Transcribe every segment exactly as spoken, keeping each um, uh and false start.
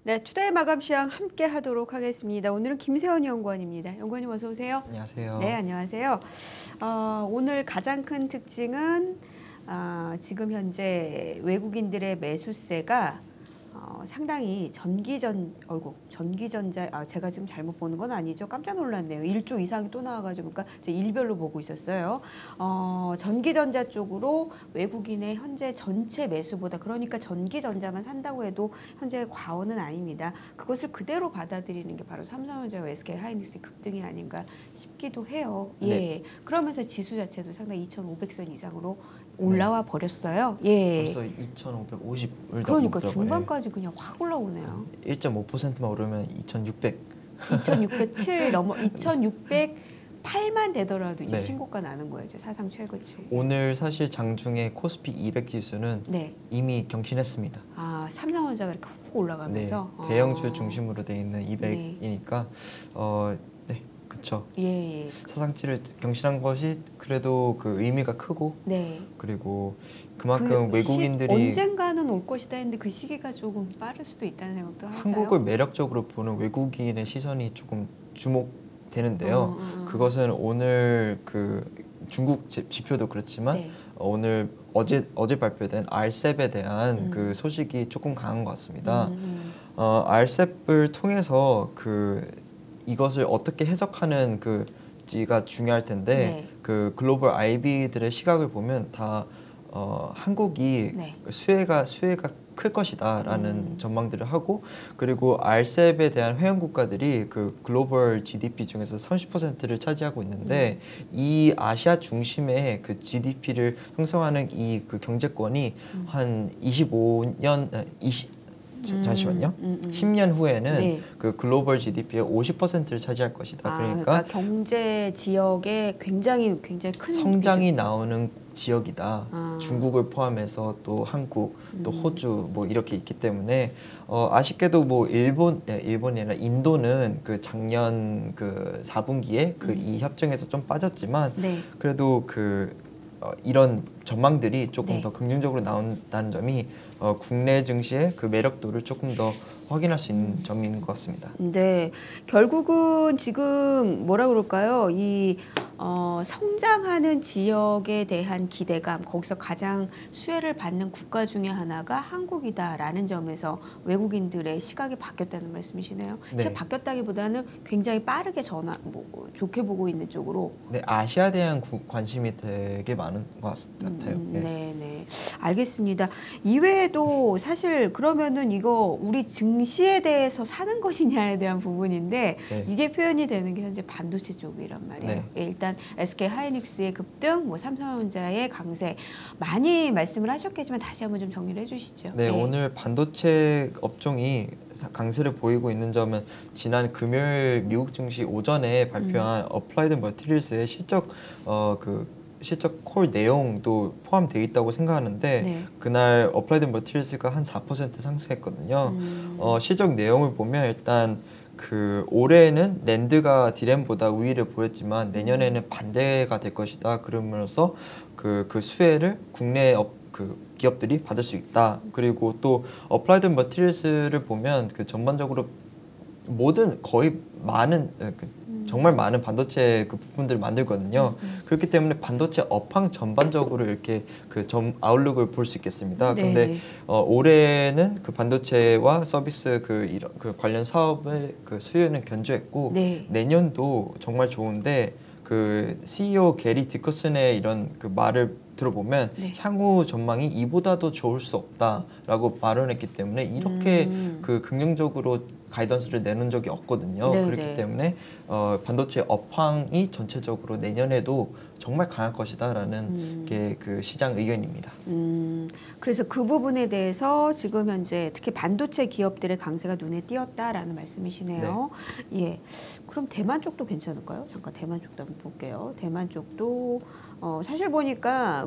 네, 투데이 마감 시황 함께 하도록 하겠습니다. 오늘은 김세원 연구원입니다. 연구원님 어서 오세요. 안녕하세요. 네, 안녕하세요. 어, 오늘 가장 큰 특징은 어, 지금 현재 외국인들의 매수세가 어, 상당히 전기전, 어이구, 전기전자, 아, 제가 지금 잘못 보는 건 아니죠. 깜짝 놀랐네요. 일 조 이상이 또 나와가지고, 그러니까 제 일별로 보고 있었어요. 어, 전기전자 쪽으로 외국인의 현재 전체 매수보다, 그러니까 전기전자만 산다고 해도 현재 과언은 아닙니다. 그것을 그대로 받아들이는 게 바로 삼성전자와 에스케이하이닉스의 급등이 아닌가 싶기도 해요. 예. 네. 그러면서 지수 자체도 상당히 이천오백 선 이상으로 올라와 네. 버렸어요. 예. 벌써 이천오백오십을 그러니까 중반까지 그냥 확 올라오네요. 일 점 오 퍼센트만 오르면 이천육백. 이천육백칠 넘어 이천육백팔만 되더라도 이제 네. 신고가 나는 거예요. 이제 사상 최고치. 오늘 사실 장중에 코스피 이백 지수는 네. 이미 경신했습니다. 아, 삼성전자가 이렇게 훅 올라가면서 네. 대형주 중심으로 돼 있는 이백이니까 네. 어, 네. 그렇죠. 예. 사상치를 경신한 것이 그래도 그 의미가 크고 네. 그리고 그만큼 그 외국인들이 시, 언젠가는 올 것이다 했는데 그 시기가 조금 빠를 수도 있다는 생각도 하세요? 한국을 매력적으로 보는 외국인의 시선이 조금 주목되는데요. 어, 어, 어. 그것은 오늘 그 중국 지표도 그렇지만 네. 오늘 어제 어제 발표된 알셉에 대한 음. 그 소식이 조금 강한 것 같습니다. 음. 어, 알셉을 통해서 그 이것을 어떻게 해석하는 그지가 중요할 텐데 네. 그 글로벌 아이비들의 시각을 보면 다 어, 한국이 네. 수혜가 수혜가 클 것이다라는 음. 전망들을 하고 그리고 알셉에 대한 회원 국가들이 그 글로벌 지디피 중에서 삼십 퍼센트를 차지하고 있는데 음. 이 아시아 중심의 그 지디피를 형성하는 이 그 경제권이 음. 한 이십오 년 이십 음, 잠시만요. 음, 음. 십 년 후에는 네. 그 글로벌 지디피의 오십 퍼센트를 차지할 것이다. 아, 그러니까, 그러니까 경제 지역에 굉장히 굉장히 큰 성장이 비중. 나오는 지역이다. 아. 중국을 포함해서 또 한국, 또 호주 뭐 이렇게 있기 때문에 어, 아쉽게도 뭐 일본, 네, 일본이 아니라 인도는 그 작년 그 사 분기에 그 이 음. 협정에서 좀 빠졌지만 네. 그래도 그 어, 이런 전망들이 조금 네. 더 긍정적으로 나온다는 점이 어, 국내 증시의 그 매력도를 조금 더 확인할 수 있는 음. 점인 것 같습니다. 네, 결국은 지금 뭐라 그럴까요? 이 어, 성장하는 지역에 대한 기대감, 거기서 가장 수혜를 받는 국가 중에 하나가 한국이다라는 점에서 외국인들의 시각이 바뀌었다는 말씀이시네요. 네. 진짜 바뀌었다기보다는 굉장히 빠르게 전화, 뭐, 좋게 보고 있는 쪽으로. 네, 아시아에 대한 구, 관심이 되게 많은 것 같아요. 음, 네. 네, 네, 알겠습니다. 이외에도 사실 그러면은 이거 우리 증시에 대해서 사는 것이냐에 대한 부분인데 네. 이게 표현이 되는 게 현재 반도체 쪽이란 말이에요. 네. 일단 에스케이하이닉스의 급등, 뭐 삼성전자의 강세 많이 말씀을 하셨겠지만 다시 한번 좀 정리를 해주시죠. 네, 네. 오늘 반도체 업종이 강세를 보이고 있는 점은 지난 금요일 미국 증시 오전에 발표한 음. 어플라이드 머티리얼스의 실적 어, 그 실적 콜 내용도 포함되어 있다고 생각하는데 네. 그날 어플라이드 머티리얼스가 한 사 퍼센트 상승했거든요. 음. 어, 실적 내용을 보면 일단 그 올해는 낸드가 디램보다 우위를 보였지만 내년에는 반대가 될 것이다. 그러면서 그, 그 수혜를 국내 업, 그 기업들이 받을 수 있다. 그리고 또 어플라이드 머티리얼스를 보면 그 전반적으로 모든 거의 많은 그 정말 많은 반도체 그 부품들을 만들거든요. 음. 그렇기 때문에 반도체 업황 전반적으로 이렇게 그 점 아웃룩을 볼 수 있겠습니다. 네. 근데 어, 올해는 그 반도체와 서비스 그, 이런, 그 관련 사업의 그 수요는 견조했고 네. 내년도 정말 좋은데 그 씨이오 게리 디커슨의 이런 그 말을 들어보면 네. 향후 전망이 이보다도 좋을 수 없다라고 발언했기 때문에 이렇게 음. 그 긍정적으로 가이던스를 내는 적이 없거든요. 네네. 그렇기 때문에 어, 반도체 업황이 전체적으로 내년에도 정말 강할 것이다라는 음. 게 그 시장 의견입니다. 음, 그래서 그 부분에 대해서 지금 현재 특히 반도체 기업들의 강세가 눈에 띄었다라는 말씀이시네요. 네. 예, 그럼 대만 쪽도 괜찮을까요? 잠깐 대만 쪽도 한번 볼게요. 대만 쪽도 어, 사실 보니까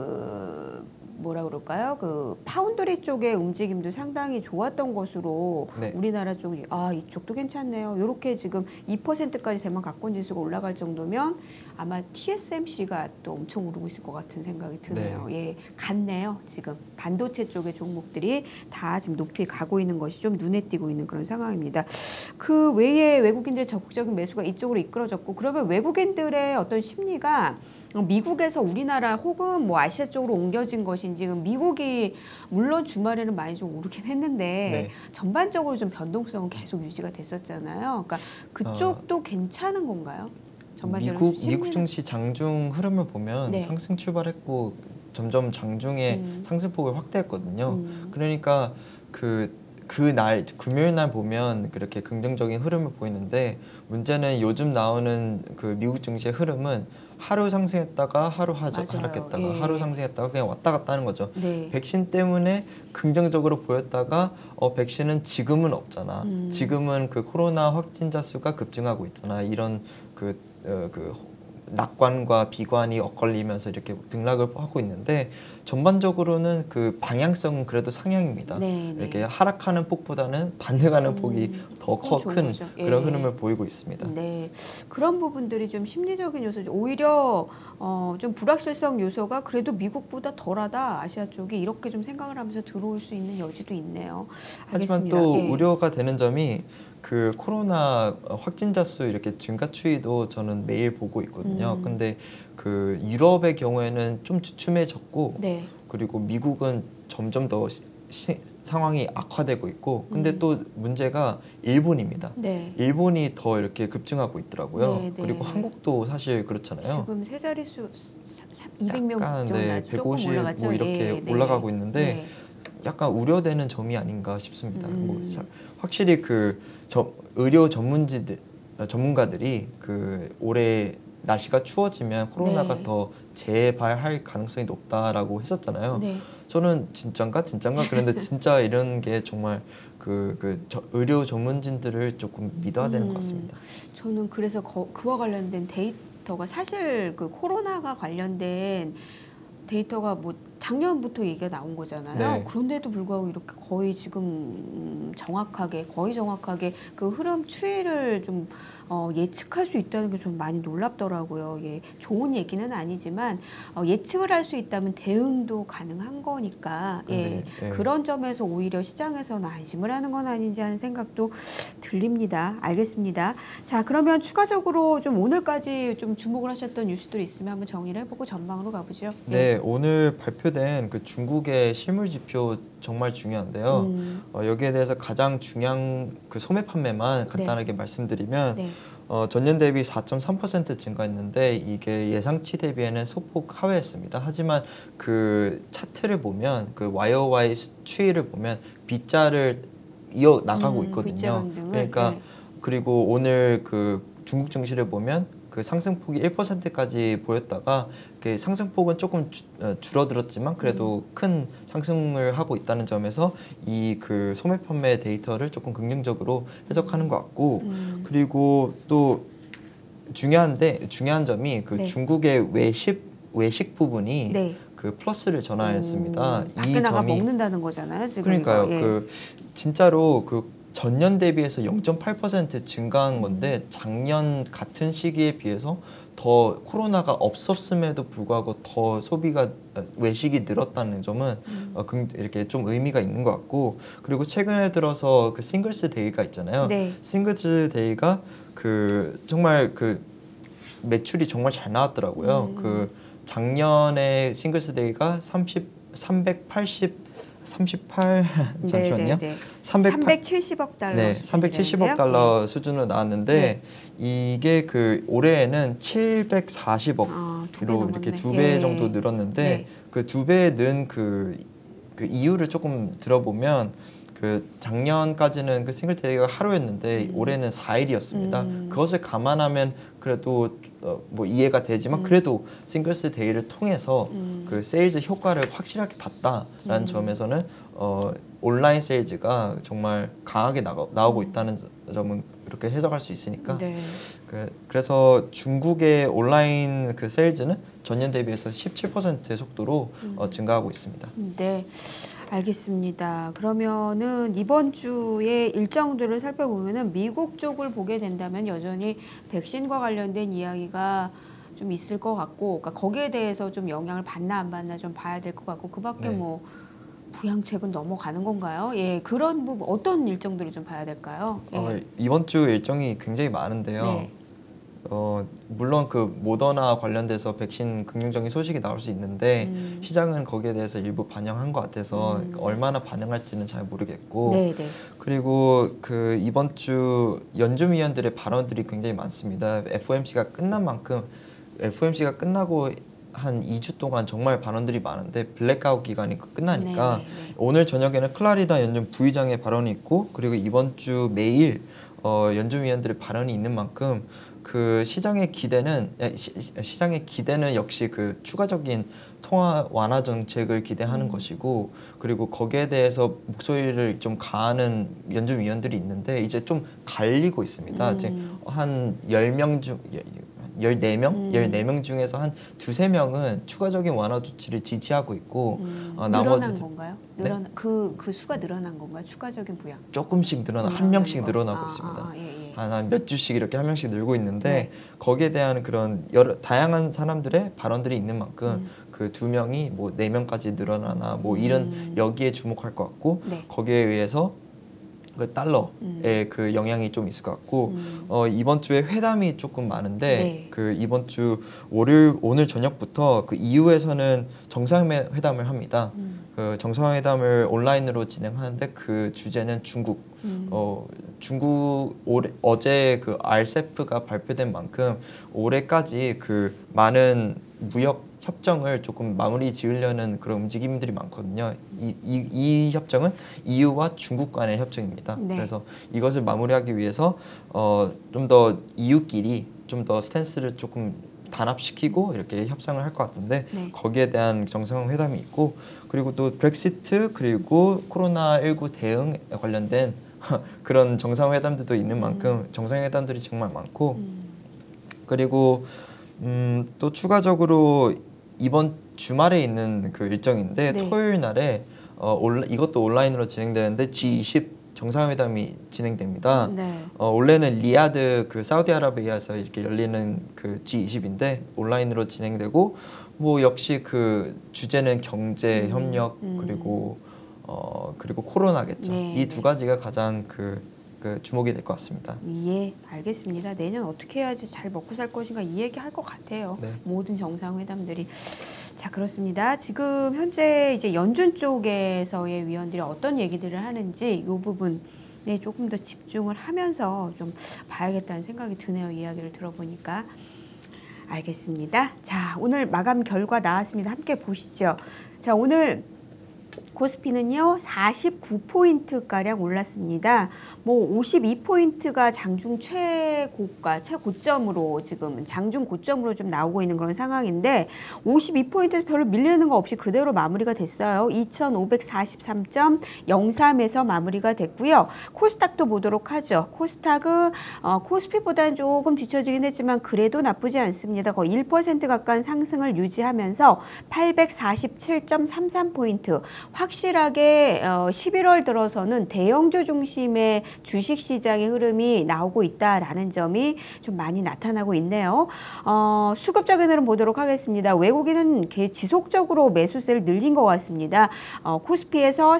그 뭐라 그럴까요? 그 파운드리 쪽의 움직임도 상당히 좋았던 것으로 네. 우리나라 쪽이 아 이쪽도 괜찮네요. 이렇게 지금 이 퍼센트까지 대만 가권 지수가 올라갈 정도면 아마 티에스엠씨가 또 엄청 오르고 있을 것 같은 생각이 드네요. 예, 같네요. 지금 반도체 쪽의 종목들이 다 지금 높이 가고 있는 것이 좀 눈에 띄고 있는 그런 상황입니다. 그 외에 외국인들의 적극적인 매수가 이쪽으로 이끌어졌고 그러면 외국인들의 어떤 심리가 미국에서 우리나라 혹은 뭐 아시아 쪽으로 옮겨진 것인지 미국이 물론 주말에는 많이 좀 오르긴 했는데 네. 전반적으로 좀 변동성은 계속 유지가 됐었잖아요. 그러니까 그쪽도 어, 괜찮은 건가요? 전반적으로 미국 심리는- 미국 증시 장중 흐름을 보면 네. 상승 출발했고 점점 장중에 음. 상승폭을 확대했거든요. 음. 그러니까 그 그날 금요일 날 보면 그렇게 긍정적인 흐름을 보이는데 문제는 요즘 나오는 그 미국 증시의 흐름은 하루 상승했다가 하루 하자, 맞아요. 하락했다가 예. 하루 상승했다가 그냥 왔다 갔다 하는 거죠. 네. 백신 때문에 긍정적으로 보였다가 어 백신은 지금은 없잖아. 음. 지금은 그 코로나 확진자 수가 급증하고 있잖아. 이런 그, 어, 그 낙관과 비관이 엇갈리면서 이렇게 등락을 하고 있는데 전반적으로는 그 방향성은 그래도 상향입니다. 네, 이렇게 네. 하락하는 폭보다는 반등하는 음, 폭이 더 그건 커 좋은 큰 거죠. 예. 그런 흐름을 보이고 있습니다. 네, 그런 부분들이 좀 심리적인 요소, 오히려 어, 좀 불확실성 요소가 그래도 미국보다 덜하다 아시아 쪽이 이렇게 좀 생각을 하면서 들어올 수 있는 여지도 있네요. 하지만 알겠습니다. 또 예. 우려가 되는 점이 그 코로나 확진자 수 이렇게 증가 추이도 저는 매일 보고 있거든요. 음. 근데 그 유럽의 경우에는 좀 주춤해졌고 네. 그리고 미국은 점점 더 시, 시, 상황이 악화되고 있고 근데 음. 또 문제가 일본입니다. 네. 일본이 더 이렇게 급증하고 있더라고요. 네, 네. 그리고 한국도 사실 그렇잖아요. 지금 세 자릿수 이백 명 약간 정도 네, 조금 백오십 올라갔죠. 뭐 이렇게 예, 네. 올라가고 있는데 네. 약간 우려되는 점이 아닌가 싶습니다. 음. 뭐 사- 확실히 그 저, 의료 전문지들 어, 전문가들이 그 올해 날씨가 추워지면 코로나가 네. 더 재발할 가능성이 높다라고 했었잖아요. 네. 저는 진짠가 진짠가 그런데 진짜 이런 게 정말 그, 그 저, 의료 전문진들을 조금 믿어야 되는 것 음. 같습니다. 저는 그래서 거, 그와 관련된 데이터가 사실 그 코로나가 관련된 데이터가 뭐 작년부터 얘기가 나온 거잖아요. 네. 그런데도 불구하고 이렇게 거의 지금 음, 정확하게 거의 정확하게 그 흐름 추이를 좀 어, 예측할 수 있다는 게 좀 많이 놀랍더라고요. 예, 좋은 얘기는 아니지만 어, 예측을 할 수 있다면 대응도 가능한 거니까 예, 네, 네. 그런 점에서 오히려 시장에서는 안심을 하는 건 아닌지 하는 생각도 들립니다. 알겠습니다. 자, 그러면 추가적으로 좀 오늘까지 좀 주목을 하셨던 뉴스들이 있으면 한번 정리를 해보고 전망으로 가보죠. 네, 오늘 발표된 그 중국의 실물 지표 정말 중요한데요. 음, 어, 여기에 대해서 가장 중요한 그 소매 판매만 간단하게 말씀드리면 네. 어, 전년 대비 사 점 삼 퍼센트 증가했는데 이게 예상치 대비에는 소폭 하회했습니다. 하지만 그 차트를 보면 그 와이오와이 추이를 보면 B자를 이어 나가고 음, 있거든요. V자 반등을, 그러니까 네. 그리고 오늘 그 중국 증시를 보면 그 상승폭이 일 퍼센트까지 보였다가 그 상승폭은 조금 주, 어, 줄어들었지만 그래도 음. 큰 상승을 하고 있다는 점에서 이 그 소매 판매 데이터를 조금 긍정적으로 해석하는 것 같고 음. 그리고 또 중요한데 중요한 점이 그 네. 중국의 외식 외식 부분이 네. 그 플러스를 전환했습니다. 음, 밖에 나가 먹는다는 거잖아요. 지금 그러니까요. 이거. 예. 그 진짜로 그 전년 대비해서 영 점 팔 퍼센트 증가한 건데 작년 같은 시기에 비해서 더 코로나가 없었음에도 불구하고 더 소비가 어, 외식이 늘었다는 점은 음. 어, 긍- 이렇게 좀 의미가 있는 것 같고 그리고 최근에 들어서 그 싱글스 데이가 있잖아요. 네. 싱글스 데이가 그 정말 그 매출이 정말 잘 나왔더라고요. 음. 그 작년에 싱글스 데이가 삼십 삼백팔십 삼십팔 잠시만요. 네, 네, 네. 삼백팔 삼백칠십억 달러 네, 수준이 삼백칠십억 되는데요. 달러 수준으로 나왔는데 이게 그 올해에는 칠백사십억으로 아, 두배 이렇게 넘었네. 두 배 예. 정도 늘었는데 네. 그 두 배 는 그 그 이유를 조금 들어보면 그 그 작년까지는 그 싱글데이가 하루였는데 음. 올해는 사 일이었습니다. 음. 그것을 감안하면 그래도 어, 뭐 이해가 되지만 음. 그래도 싱글스 데이를 통해서 음. 그 세일즈 효과를 확실하게 봤다라는 음. 점에서는 어, 온라인 세일즈가 정말 강하게 나가, 나오고 음. 있다는 점은 이렇게 해석할 수 있으니까 네. 그, 그래서 중국의 온라인 그 세일즈는 전년 대비해서 십칠 퍼센트의 속도로 음. 어, 증가하고 있습니다. 네, 알겠습니다. 그러면은 이번 주의 일정들을 살펴보면은 미국 쪽을 보게 된다면 여전히 백신과 관련된 이야기가 좀 있을 것 같고, 그러니까 거기에 대해서 좀 영향을 받나 안 받나 좀 봐야 될 것 같고, 그밖에 네. 뭐 부양책은 넘어가는 건가요? 예, 그런 부분 어떤 일정들을 좀 봐야 될까요? 예. 어, 이번 주 일정이 굉장히 많은데요. 네. 어, 물론 그 모더나 관련돼서 백신 긍정적인 소식이 나올 수 있는데 음. 시장은 거기에 대해서 일부 반영한 것 같아서 음. 얼마나 반영할지는 잘 모르겠고 네, 네. 그리고 그 이번 주 연준위원들의 발언들이 굉장히 많습니다. 에프오엠씨가 끝난 만큼 에프오엠씨가 끝나고 한 이 주 동안 정말 발언들이 많은데 블랙아웃 기간이 끝나니까 네, 네, 네. 오늘 저녁에는 클라리다 연준 부의장의 발언이 있고 그리고 이번 주 매일 어, 연준위원들의 발언이 있는 만큼 그 시장의 기대는 시, 시장의 기대는 역시 그 추가적인 통화 완화 정책을 기대하는 음. 것이고 그리고 거기에 대해서 목소리를 좀 가하는 연준위원들이 있는데 이제 좀 갈리고 있습니다. 음. 이제 한 열 명 중 열네 명? 음. 열네 명 중에서 한 두세 명은 추가적인 완화 조치를 지지하고 있고 음, 어, 늘어난 나머지 건가요? 네? 늘어나 그, 그 수가 늘어난 건가요? 추가적인 부양? 조금씩 늘어나 한 늘어나는 명씩 거. 늘어나고 아, 있습니다. 아, 아, 예, 예. 한 몇 주씩 이렇게 한 명씩 늘고 있는데 네. 거기에 대한 그런 여러 다양한 사람들의 발언들이 있는 만큼 음. 그 두 명이 뭐 네 명까지 늘어나나 뭐 이런 음. 여기에 주목할 것 같고 네. 거기에 의해서 그 달러의 음. 그 영향이 좀 있을 것 같고 음. 어, 이번 주에 회담이 조금 많은데 네. 그 이번 주 월요일 오늘 저녁부터 그 이유에서는 정상회담을 합니다. 음. 그 정상회담을 온라인으로 진행하는데 그 주제는 중국. 음. 어, 중국 올해, 어제 그 알세프가 발표된 만큼 올해까지 그 많은 무역 협정을 조금 마무리 지으려는 그런 움직임들이 많거든요. 이, 이, 이 협정은 이유와 중국 간의 협정입니다. 네. 그래서 이것을 마무리하기 위해서 어, 좀 더 이유끼리 좀 더 스탠스를 조금 단합시키고 이렇게 협상을 할 것 같은데 네. 거기에 대한 정상회담이 있고 그리고 또 브렉시트 그리고 코로나십구 대응에 관련된 그런 정상회담들도 있는 만큼 정상회담들이 정말 많고 음. 그리고 음, 또 추가적으로 이번 주말에 있는 그 일정인데 네. 토요일 날에 어, 온라, 이것도 온라인으로 진행되는데 지 이십 정상회담이 진행됩니다. 네. 어, 원래는 리야드 그 사우디아라비아에서 이렇게 열리는 그 지 이십인데 온라인으로 진행되고 뭐 역시 그 주제는 경제 음, 협력 음. 그리고 어 그리고 코로나겠죠. 네, 이 두 네. 가지가 가장 그, 그 주목이 될 것 같습니다. 예, 알겠습니다. 내년 어떻게 해야지 잘 먹고 살 것인가 이 얘기 할 것 같아요. 네. 모든 정상회담들이. 자, 그렇습니다. 지금 현재 이제 연준 쪽에서의 위원들이 어떤 얘기들을 하는지 이 부분에 조금 더 집중을 하면서 좀 봐야겠다는 생각이 드네요. 이야기를 들어보니까. 알겠습니다. 자, 오늘 마감 결과 나왔습니다. 함께 보시죠. 자, 오늘 코스피는요 사십구 포인트가량 올랐습니다. 뭐 오십이 포인트가 장중 최고가, 최고점으로 지금 장중 고점으로 좀 나오고 있는 그런 상황인데 오십이 포인트에서 별로 밀리는 거 없이 그대로 마무리가 됐어요. 이천오백사십삼 점 영삼에서 마무리가 됐고요. 코스닥도 보도록 하죠. 코스닥은 어, 코스피보다는 조금 뒤처지긴 했지만 그래도 나쁘지 않습니다. 거의 일 퍼센트 가까운 상승을 유지하면서 팔백사십칠 점 삼삼 포인트. 확실하게 어, 십일월 들어서는 대형주 중심의 주식시장의 흐름이 나오고 있다라는 점이 좀 많이 나타나고 있네요. 어, 수급적인 흐름 보도록 하겠습니다. 외국인은 지속적으로 매수세를 늘린 것 같습니다. 어, 코스피에서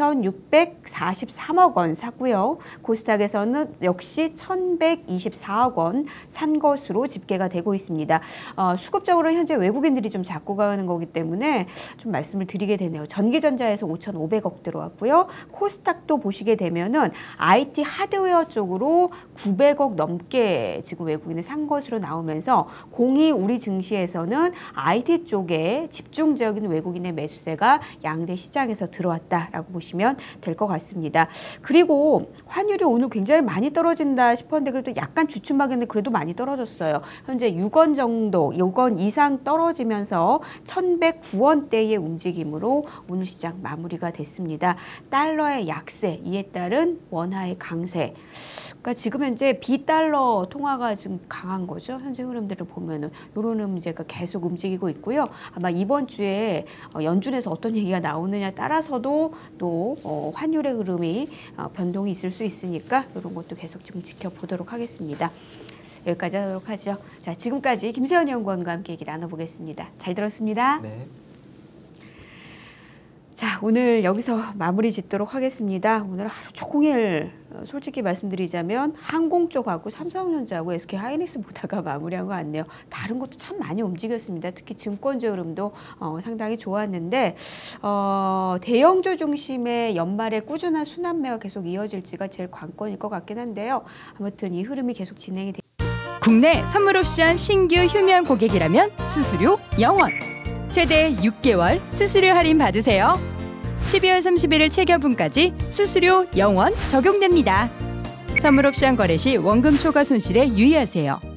사천육백사십삼억 원 샀고요. 코스닥에서는 역시 천백이십사억 원 산 것으로 집계가 되고 있습니다. 어, 수급적으로 현재 외국인들이 좀 잡고 가는 거기 때문에 좀 말씀을 드리게 되네요. 전기전자 삼성전자에서 오천오백억 들어왔고요. 코스닥도 보시게 되면은 아이티 하드웨어 쪽으로 구백억 넘게 지금 외국인이 산 것으로 나오면서 공이 우리 증시에서는 아이티 쪽에 집중적인 외국인의 매수세가 양대 시장에서 들어왔다라고 보시면 될 것 같습니다. 그리고 환율이 오늘 굉장히 많이 떨어진다 싶었는데 그래도 약간 주춤하겠는데 그래도 많이 떨어졌어요. 현재 육 원 정도, 육 원 이상 떨어지면서 천백구 원대의 움직임으로 오늘 시장 마무리가 됐습니다. 달러의 약세, 이에 따른 원화의 강세. 그러니까 지금 현재 비달러 통화가 좀 강한 거죠. 현재 흐름들을 보면은 이런 문제가 계속 움직이고 있고요. 아마 이번 주에 연준에서 어떤 얘기가 나오느냐 따라서도 또 어, 환율의 흐름이 어, 변동이 있을 수 있으니까 이런 것도 계속 좀 지켜보도록 하겠습니다. 여기까지 하도록 하죠. 자, 지금까지 김세현 연구원과 함께 얘기 나눠보겠습니다. 잘 들었습니다. 네. 자, 오늘 여기서 마무리 짓도록 하겠습니다. 오늘 하루 종일 솔직히 말씀드리자면 항공 쪽하고 삼성전자하고 에스케이하이닉스 보다가 마무리한 것 같네요. 다른 것도 참 많이 움직였습니다. 특히 증권주 흐름도 어, 상당히 좋았는데 어, 대형주 중심의 연말에 꾸준한 순환매가 계속 이어질지가 제일 관건일 것 같긴 한데요. 아무튼 이 흐름이 계속 진행이 됩니다. 국내 선물옵션 신규 휴면 고객이라면 수수료 영 원. 최대 육 개월 수수료 할인 받으세요. 십이월 삼십일일 체결분까지 수수료 영 원 적용됩니다. 선물옵션 거래 시 원금 초과 손실에 유의하세요.